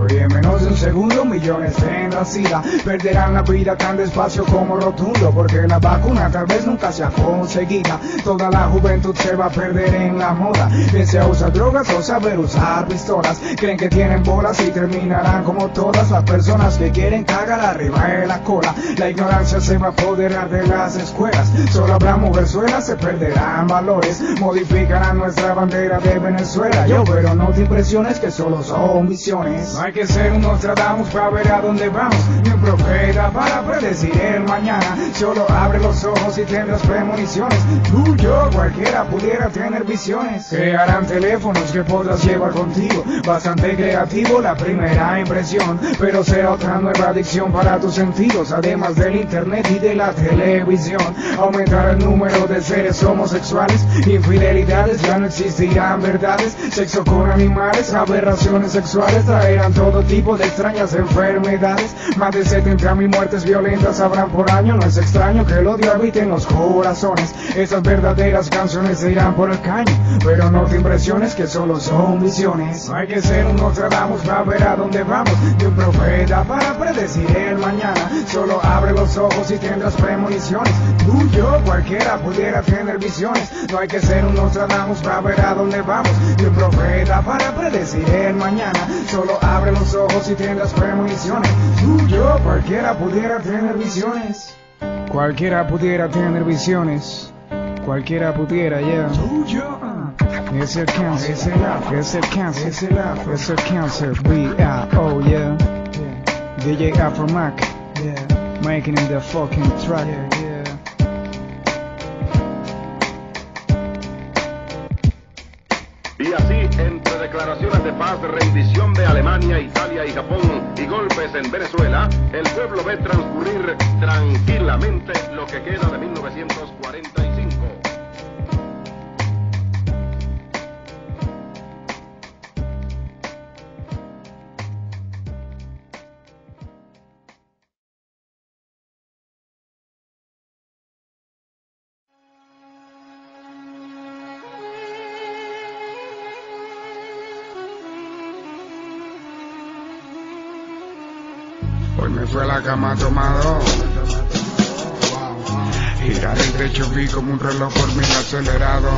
Speaker 5: Y en menos de un segundo millones tendrán SIDA. Perderán la vida tan despacio como rotundo, porque la vacuna tal vez nunca sea conseguida. Toda la juventud se va a perder en la moda, bien sea usar drogas o saber usar pistolas. Creen que tienen bolas y terminarán como todas las personas que quieren cagar arriba de la cola. La ignorancia se va a apoderar de las escuelas, solo habrá mujerzuelas, se perderán valores, modificarán nuestra bandera de Venezuela. Yo, pero no te impresiones que solo son visiones. No hay que ser un Nostradamus para ver a dónde vamos, ni un profeta para predecir el mañana. Solo abre los ojos y tendrás premoniciones. Tú, yo, cualquiera pudiera tener visiones. Crearán teléfonos que podrás llevar contigo, bastante creativo la primera impresión, pero será otra nueva adicción para tus sentidos, además del internet y de la televisión. Aumentará el número de seres homosexuales, infidelidades, ya no existirán verdades, sexo con animales, aberraciones sexuales, traerán todo tipo de extrañas enfermedades. Más de 70.000 muertes violentas habrán por año, no es extraño que el odio habite en los corazones. Esas verdaderas canciones se irán por el caño, pero no te impresiones que solo son visiones. No hay que ser un Nostradamus para ver a dónde vamos, ni un profeta para predecir el mañana. Solo abre los ojos y tendrás premoniciones. Tú, yo, cualquiera pudiera tener visiones. No hay que ser un Nostradamus para ver a dónde vamos, ni un profeta para predecir el mañana. Solo abre los ojos y tendrás premoniciones. Tú, yo, cualquiera pudiera tener visiones. Cualquiera pudiera tener visiones. Cualquiera pudiera, yeah. Tú, yo, es el cáncer, es el afro, es el cáncer, es el afro, es el cáncer. B-I-O, yeah. DJ Afro Mac, yeah. Making in the fucking track, yeah.
Speaker 4: Y así, entre declaraciones de paz, rendición de Alemania, Italia y Japón y golpes en Venezuela, el pueblo ve transcurrir tranquilamente lo que queda de 1945.
Speaker 1: Hoy me fui a la cama tomado. Girar el techo vi como un reloj por mí acelerado.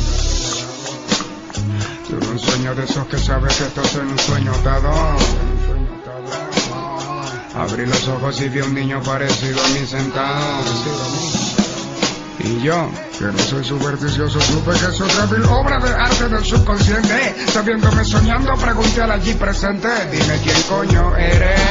Speaker 1: Tuve un sueño de esos que sabes que esto es un sueño dado. Abrí los ojos y vi un niño parecido a mí sentado. Y yo, que no soy supersticioso, supe que es otra vil obra de arte del subconsciente. Sabiéndome soñando, pregunté al allí presente: dime quién coño eres.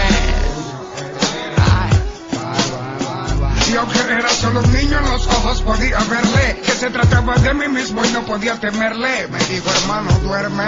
Speaker 1: Y aunque era solo un niño, en los ojos podía verle que se trataba de mí mismo y no podía temerle. Me dijo: hermano, duerme.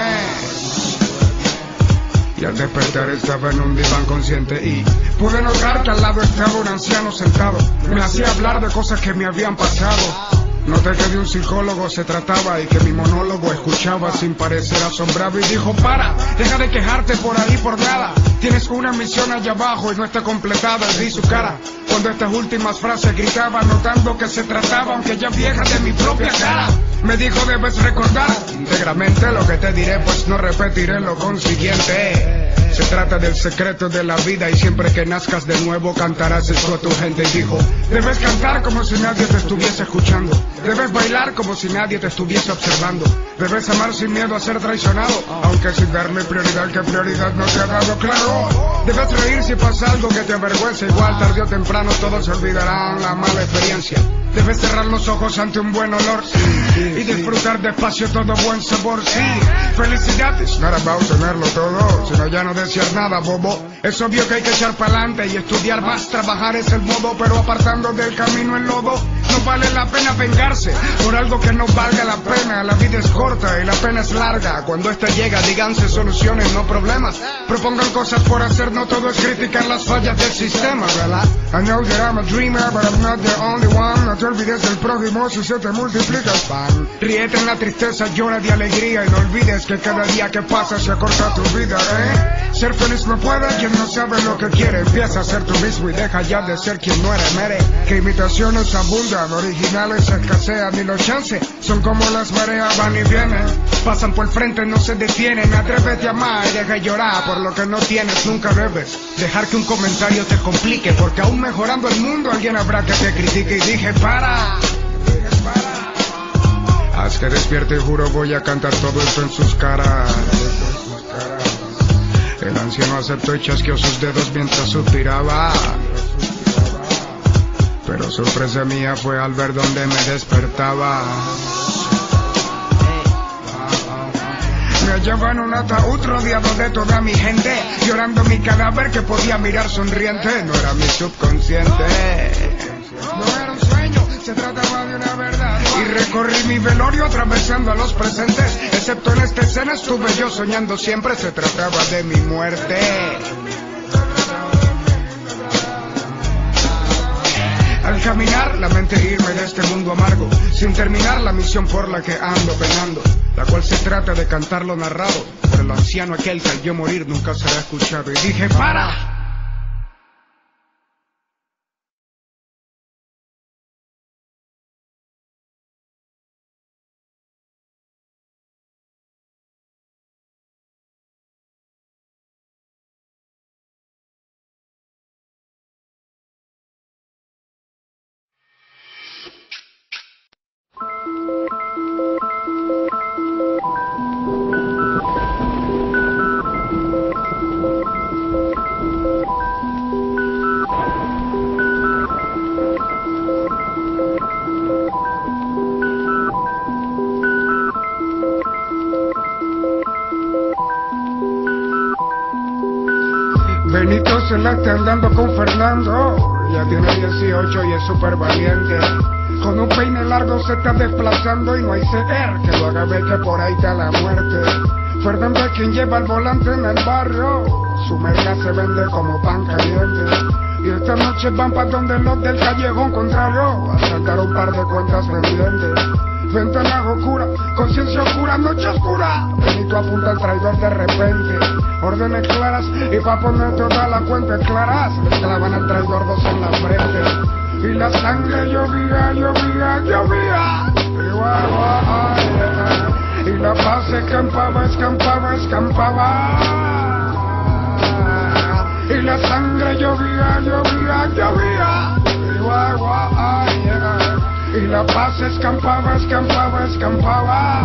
Speaker 1: Y al despertar estaba en un diván consciente y pude notar que al lado estaba un anciano sentado. Me hacía hablar de cosas que me habían pasado. Noté que de un psicólogo se trataba y que mi monólogo escuchaba sin parecer asombrado. Y dijo: para, deja de quejarte por ahí por nada. Tienes una misión allá abajo y no está completada. Vi su cara cuando estas últimas frases gritaba, notando que se trataba, aunque ya vieja, de mi propia cara. Me dijo: debes recordar íntegramente lo que te diré, pues no repetiré lo consiguiente. Se trata del secreto de la vida y siempre que nazcas de nuevo cantarás esto a tu gente. Y dijo: debes cantar como si nadie te estuviese escuchando. Debes bailar como si nadie te estuviese observando. Debes amar sin miedo a ser traicionado, aunque sin darle prioridad que prioridad no te ha dado, claro. Debes reír si pasa algo que te avergüenza, igual tarde o temprano todos se olvidarán la mala experiencia. Debes cerrar los ojos ante un buen olor, y disfrutar despacio todo buen sabor, sí. Felicidad es not about tenerlo todo, sino ya no desear nada, bobo. Es obvio que hay que echar pa'lante y estudiar más, trabajar es el modo, pero apartando del camino el lodo. No vale la pena vengarse por algo que no valga la pena. La vida es corta y la pena es larga. Cuando esta llega, díganse soluciones, no problemas. Propongan cosas por hacer, no todo es criticar las fallas del sistema, ¿verdad? I know that I'm a dreamer, but I'm not the only one. No te olvides del prójimo si se te multiplica el pan. Ríete en la tristeza, llora de alegría y no olvides que cada día que pasa se acorta tu vida, ¿eh? Ser feliz no puede quien quien no sabe lo que quiere empieza a ser tú mismo y deja ya de ser quien no eres, mere. Que imitaciones abundan, originales escasean y los chances son como las mareas, van y vienen, pasan por el frente, no se detienen. Atrévete a amar y deja de llorar por lo que no tienes. Nunca debes dejar que un comentario te complique, porque aún mejorando el mundo alguien habrá que te critique. Y dije para. Haz que despierte y juro voy a cantar todo esto en sus caras. El anciano aceptó y chasqueó sus dedos mientras suspiraba. Pero sorpresa mía fue al ver donde me despertaba. Me hallaba en un ataúd rodeado de toda mi gente, llorando mi cadáver que podía mirar sonriente. No era mi subconsciente, no era un sueño, se trataba de una verdad. Y recorrí mi velorio atravesando a los presentes, excepto en esta escena estuve yo soñando siempre. Se trataba de mi muerte. Al caminar, lamenté irme de este mundo amargo, sin terminar la misión por la que ando penando, la cual se trata de cantar lo narrado por el anciano aquel que al yo morir nunca será escuchado. Y dije para. Benito se la está andando con Fernando, ya tiene 18 y es súper valiente. Con un peine largo se está desplazando y no hay ser que lo haga ver que por ahí está la muerte. Fernando es quien lleva el volante en el barrio, su merca se vende como pan caliente. Y esta noche van pa' donde los del callejón contrario a saltar un par de cuentas pendientes. Ventana oscura, conciencia oscura, noche oscura. Benito apunta al traidor de repente. Órdenes claras y pa' poner todas las cuentas claras. Le clavan al traidor dos en la frente. Y la sangre llovía, llovía, llovía. Y la paz escampaba, escampaba, escampaba. Y la sangre llovía, llovía, llovía. Y la paz escampaba, escampaba, escampaba.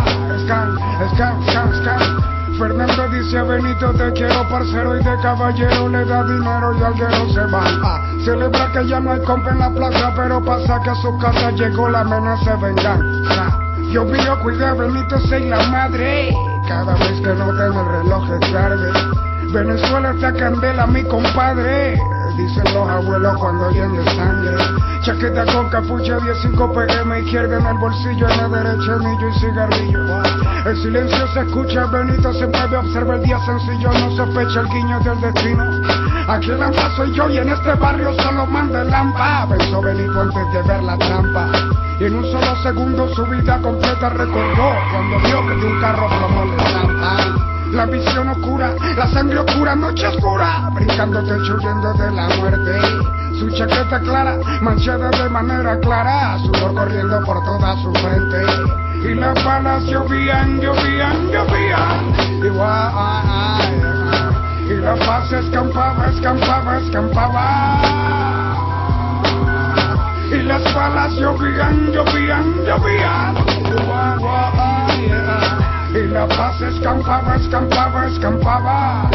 Speaker 1: Fernando dice a Benito te quiero parcero, y de caballero le da dinero y alguero se va. Celebra que ya no hay compa en la plaza, pero pasa que a su casa llegó la amenaza de venganza. Yo mío cuidé a Benito soy la madre, cada vez que no tengo el reloj es tarde. Venezuela está candela mi compadre, dicen los abuelos cuando oyen de sangre. Chaqueta con capucha, 15 PM, izquierda en el bolsillo, en la derecha anillo y cigarrillo. El silencio se escucha, Benito se mueve, observa el día sencillo, no sospecha el guiño del destino. Aquí el lampa soy yo y en este barrio solo manda el lampa. Pensó Benito antes de ver la trampa, y en un solo segundo su vida completa recordó cuando vio que de un carro plomó le zampa. La visión oscura, la sangre oscura, noche oscura, brincando techo huyendo de la muerte. Su chaqueta clara, manchada de manera clara, sudor corriendo por toda su frente. Y las balas llovían, llovían, llovían. Y la paz escampaba, escampaba, escampaba. Y las balas llovían, llovían, llovían. Y la paz escampaba, escampaba, escampaba.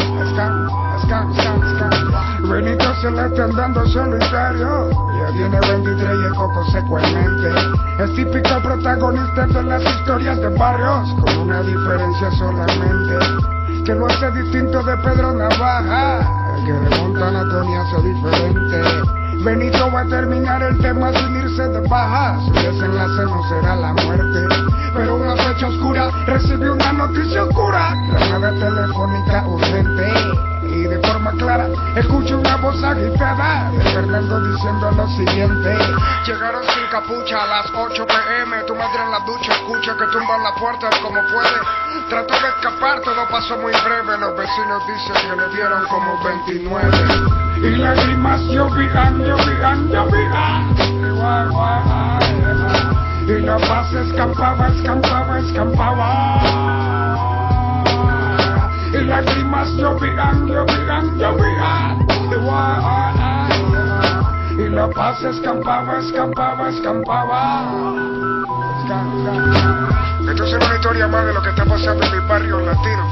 Speaker 1: Benito se le está andando solitario, ya tiene 23 y el coco seco en mente. Es típico protagonista de las historias de barrios, con una diferencia solamente, que lo hace distinto de Pedro Navaja, el que remonta a Tony hace diferente. Benito va a terminar el tema sin irse de baja, su desenlace no será la muerte, pero una fecha oscura recibió una noticia oscura, llamada telefónica urgente. Y de forma clara escucho una voz agitada de vacilando diciendo lo siguiente. Llegaron sin capucha a las 8 p.m. Tu madre en la ducha escucha que tumban la puerta como puede. Trató de escapar, todo pasó muy breve. Los vecinos dicen que le dieron como 29. Y lágrimas llovían. Y la paz escampaba. Y lágrimas llovían. Y la paz escampaba. Esto es una historia más de lo que está pasando en mi barrio latino.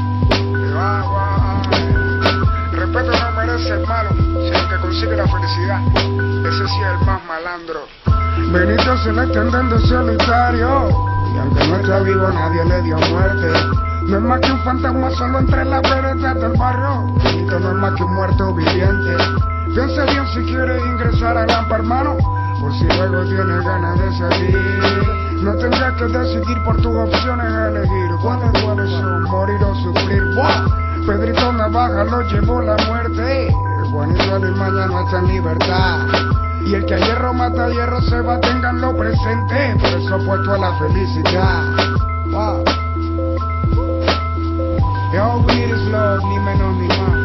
Speaker 1: Respeto no merece el malo, sino el que consigue la felicidad. Ese sí es el más malandro. Benito se le extiende solitario, y aunque no está vivo nadie le dio muerte. No es más que un fantasma solo entre las veredas del barrio. Benito no es más que un muerto viviente. Piense bien si quiere ingresar a Lampa, hermano, por si luego tiene ganas de salir. No tendrás que decidir por tus opciones a elegir. ¿Cuáles son? Morir o sufrir. ¡Wow! Pedrito Navaja lo llevó la muerte. Juanito Alimaña está en libertad. Y el que a hierro mata a hierro se va, tenganlo presente. Por eso puesto a la felicidad. Wow. Y all we need is love, ni menos ni más.